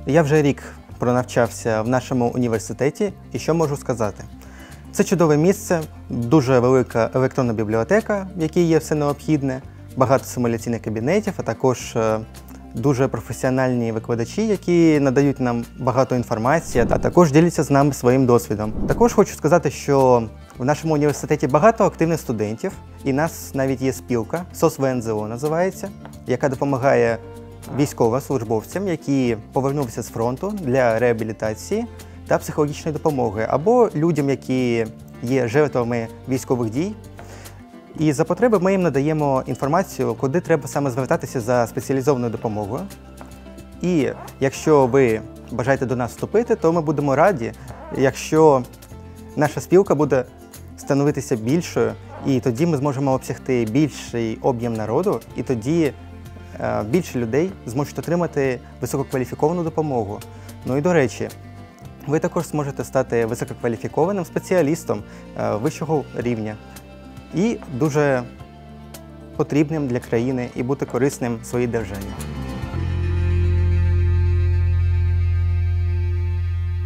Я вже рік пронавчався в нашому університеті, і що можу сказати? Це чудове місце, дуже велика електронна бібліотека, в якій є все необхідне, багато симуляційних кабінетів, а також дуже професіональні викладачі, які надають нам багато інформації, а також діляться з нами своїм досвідом. Також хочу сказати, що в нашому університеті багато активних студентів, і в нас навіть є спілка, СОС ВНЗО називається, яка допомагає військовослужбовцям, які повернулися з фронту для реабілітації та психологічної допомоги, або людям, які є жертвами військових дій. І за потреби ми їм надаємо інформацію, куди треба саме звертатися за спеціалізованою допомогою. І якщо ви бажаєте до нас вступити, то ми будемо раді, якщо наша спілка буде становитися більшою, і тоді ми зможемо обсягти більший об'єм народу, і тоді більше людей зможуть отримати висококваліфіковану допомогу. Ну і до речі, ви також зможете стати висококваліфікованим спеціалістом вищого рівня і дуже потрібним для країни і бути корисним своїй державі.